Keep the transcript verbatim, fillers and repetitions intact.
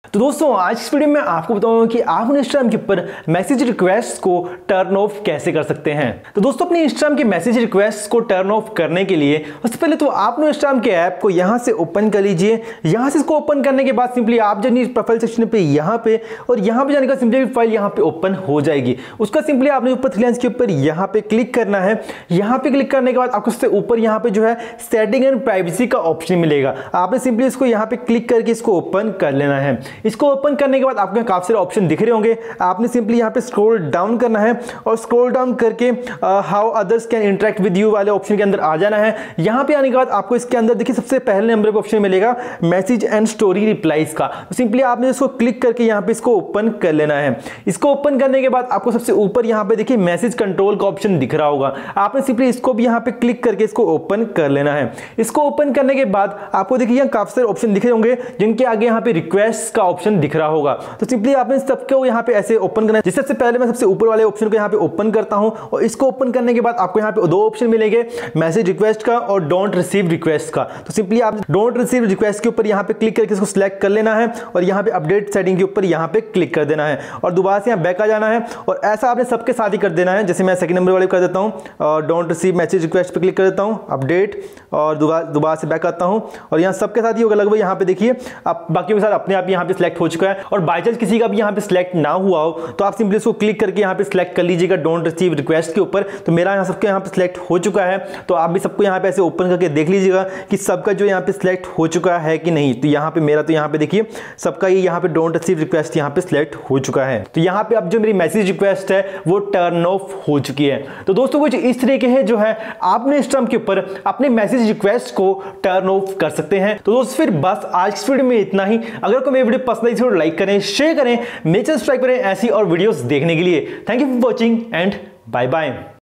तो दोस्तों आज इस वीडियो में आपको बताऊंगा कि आप इंस्टाग्राम के ऊपर मैसेज रिक्वेस्ट को टर्न ऑफ कैसे कर सकते हैं। तो दोस्तों अपने इंस्टाग्राम के मैसेज रिक्वेस्ट को टर्न ऑफ करने के लिए सबसे पहले तो आप इंस्टाग्राम के ऐप को यहां से ओपन कर लीजिए। यहां से इसको ओपन करने के बाद सिंपली आप जाइए प्रोफाइल सेक्शन पे यहां पे और यहां पे जाने का सिंपली फाइल यहां पे ओपन हो जाएगी। उसका सिंपली आपने ऊपर थ्री लाइंस के ऊपर यहां पे क्लिक करना है। यहां पे क्लिक करने के बाद आपको उससे ऊपर यहां पे जो है सेटिंग एंड प्राइवेसी का ऑप्शन मिलेगा। आपने सिंपली इसको यहां पे क्लिक करके इसको ओपन कर लेना है। इसको ओपन करने के बाद आपको काफी सारे ऑप्शन दिख रहे होंगे। आपने सिंपली यहां पे स्क्रॉल डाउन करना है और स्क्रॉल डाउन करके how others can interact with you वाले ऑप्शन के अंदर आ जाना है। यहां पे आने के बाद आपको इसके अंदर देखिए सबसे पहले नंबर पे ऑप्शन मिलेगा मैसेज एंड स्टोरी रिप्लाईज का। तो सिंपली आपने इसको क्लिक करके यहां पे इसको ओपन कर लेना है। इसको ओपन करने के बाद आपको सबसे ऊपर यहां पे देखिए मैसेज कंट्रोल का ऑप्शन दिख रहा होगा। आपने सिंपली इसको भी यहां पे क्लिक करके इसको ओपन कर लेना है। इसको ओपन करने के बाद आपको देखिए यहां काफी सारे ऑप्शन दिख रहे होंगे जिनके आगे यहां पे रिक्वेस्ट का ऑप्शन दिख रहा होगा। तो सिंपली आपने सबको यहां पे ऐसे ओपन करना है। जिससे सबसे पहले मैं सबसे ऊपर वाले ऑप्शन को यहां पे ओपन करता हूं और इसको ओपन करने के बाद आपको यहां पे दो ऑप्शन मिलेंगे मैसेज रिक्वेस्ट का और डोंट रिसीव रिक्वेस्ट का। तो सिंपली आप डोंट रिसीव रिक्वेस्ट के ऊपर यहां पे क्लिक करके इसको सिलेक्ट कर लेना है और यहां पे अपडेट सेटिंग के ऊपर यहां पे क्लिक कर देना है और दोबारा से यहां बैक आ जाना है और ऐसा आपने सबके साथ ही कर देना है। जैसे मैं सेकंड नंबर वाले कर देता हूं और डोंट रिसीव मैसेज रिक्वेस्ट पे क्लिक कर देता हूं, अपडेट और दोबारा दोबारा से बैक आता हूं और यहां सबके साथ ही होगा लगभग। यहां पे देखिए अब बाकियों के साथ अपने आप यहां पे सिलेक्ट हो चुका है और बाय चांस किसी का भी यहां पे सिलेक्ट ना हुआ हो तो आप सिंपली इसको क्लिक करके यहां पे सिलेक्ट कर लीजिएगा डोंट रिसीव रिक्वेस्ट के ऊपर। तो मेरा यहां सबके यहां पे सिलेक्ट हो चुका है। तो आप भी सबको यहां पे ऐसे ओपन करके देख लीजिएगा कि सबका जो यहां पे सिलेक्ट हो चुका है कि नहीं। तो यहां पे मेरा तो यहां पे देखिए सबका ये यहां पे डोंट रिसीव रिक्वेस्ट यहां पे सिलेक्ट हो चुका है। तो यहां पे अब जो मेरी मैसेज रिक्वेस्ट है वो टर्न ऑफ हो चुकी है। तो दोस्तों कुछ इस तरीके है जो है आपने इंस्टाग्राम के ऊपर अपने मैसेज रिक्वेस्ट को टर्न ऑफ कर सकते हैं। तो दोस्तों फिर बस आज इस वीडियो में इतना ही। अगर कोई मेरी वीडियो पसंद आई तो लाइक करें, शेयर करें, मेरे चैनल सब्सक्राइब करें ऐसी और वीडियोस देखने के लिए। Thank you for watching and bye bye.